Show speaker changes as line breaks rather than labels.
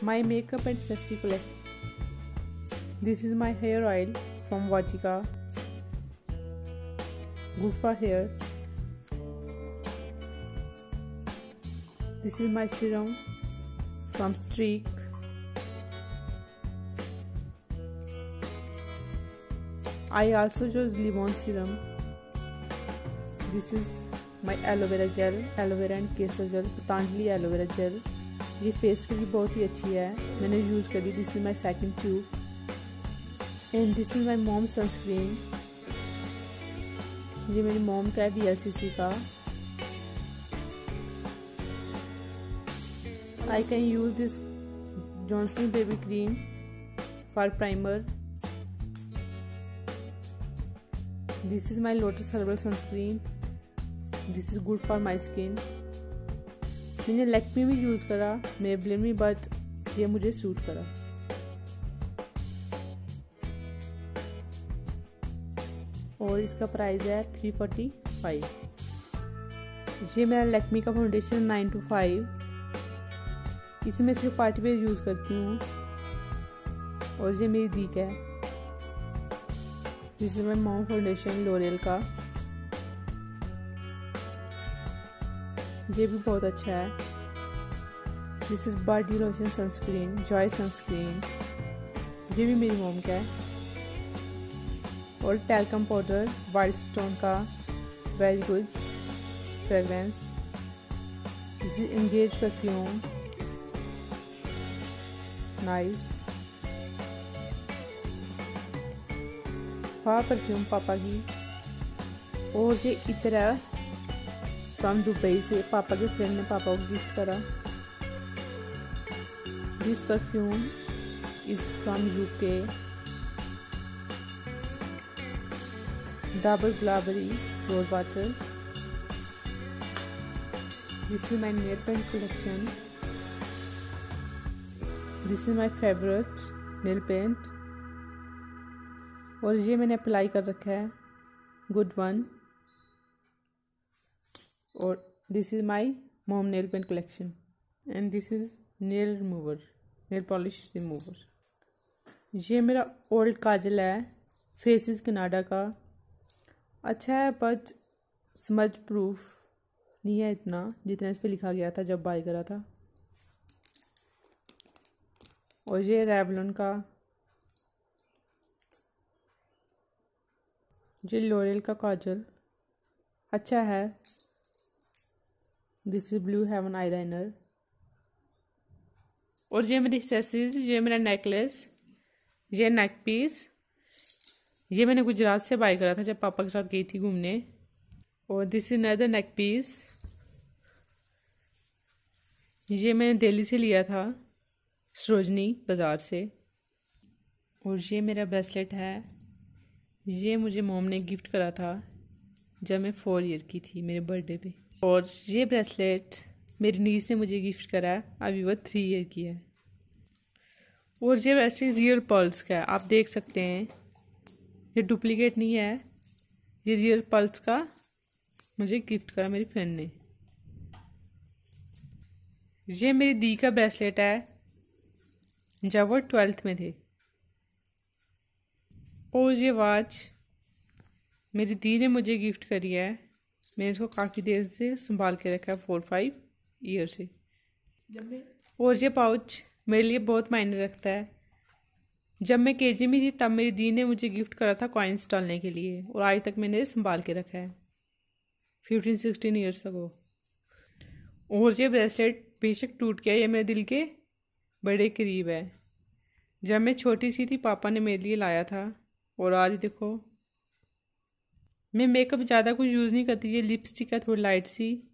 My makeup and accessory collection. This is my hair oil from Vajika. Good for hair. This is my serum from Streak. I also use Livon serum. This is my aloe vera gel, aloe vera and केसर gel, Patanjali aloe vera gel. ये face के लिए बहुत ही अच्छी है, मैंने use करी। This is my second tube and this is my mom sunscreen. ये मेरी मॉम का है VLCC का। I can use this Johnson baby cream for primer. This is my lotus herbal sunscreen. This is good for my skin. मैंने लैक्मे भी use करा, Maybelline में, but ये मुझे सूट करा। और इसका प्राइस है 345। ये मेरा लैक्मे का फाउंडेशन 9 to 5। इसे मैं सिर्फ पार्टी वेयर यूज़ करती हूँ। और ये मेरी दी का है। This is my mom foundation L'Oreal का। ये भी बहुत अच्छा है। This is body lotion sunscreen, Joy sunscreen. ये भी मेरी मॉम का है। और टैल्कम पाउडर वाइल्ड स्टोन का, very good fragrance. This is Engage perfume, nice. Fa perfume पापा की। और ये इतना फ्रॉम दुबई से पापा के फ्रेंड ने पापा को गिफ्ट करा। This perfume is from UK। Double Gulabari rose water. This is my nail paint collection. This is my favourite nail paint. और ये मैंने अप्लाई कर रखा है, गुड वन। और this is my mom nail paint collection and this is nail remover, nail polish remover. ये मेरा old काजल है, फेसेस कनाडा का। अच्छा है बट स्मज प्रूफ नहीं है इतना जितना इस पे लिखा गया था जब बाय करा था। और ये रेवलॉन का। ये लोरियल का काजल अच्छा है। This is blue heaven eyeliner. और ये मेरी एक्सेसरीज, ये मेरा नेकलेस, ये नेक पीस। ये मैंने गुजरात से बाय करा था जब पापा के साथ गई थी घूमने। और this is another neck piece. ये मैंने दिल्ली से लिया था, सरोजनी बाज़ार से। और ये मेरा ब्रेसलेट है। ये मुझे मॉम ने गिफ्ट करा था जब मैं 4 ईयर की थी, मेरे बर्थडे पे। और ये ब्रेसलेट मेरी नीस ने मुझे गिफ्ट करा है, अभी वो 3 ईयर की है। और ये ब्रेसलेट रियल पर्ल्स का है, आप देख सकते हैं। ये डुप्लीकेट नहीं है, ये रियल पर्ल्स का मुझे गिफ्ट करा मेरी फ्रेंड ने। ये मेरी दी का ब्रेसलेट है जब वो 12th में थे। और ये वॉच मेरी दी ने मुझे गिफ्ट करी है, मैंने इसको काफ़ी देर से संभाल के रखा है, 4-5 ईयर से। और ये पाउच मेरे लिए बहुत मायने रखता है। जब मैं KG में थी तब मेरी दी ने मुझे गिफ्ट करा था कॉइन्स डालने के लिए, और आज तक मैंने संभाल के रखा है, 15-16 ईयर्स तक हो। और ये ब्रेसलेट बेशक टूट गया, ये मेरे दिल के बड़े करीब है। जब मैं छोटी सी थी पापा ने मेरे लिए लाया था। और आज देखो, मैं मेकअप ज़्यादा कुछ यूज़ नहीं करती। ये लिपस्टिक है थोड़ी लाइट सी,